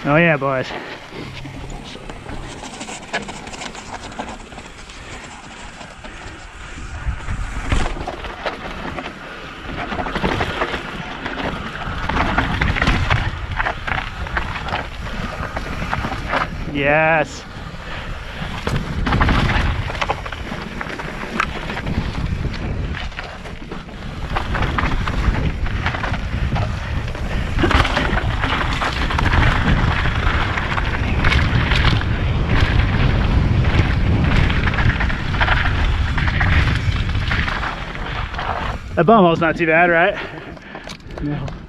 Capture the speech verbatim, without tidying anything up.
Oh yeah, boys. Yes. That bum hole's not too bad, right? No.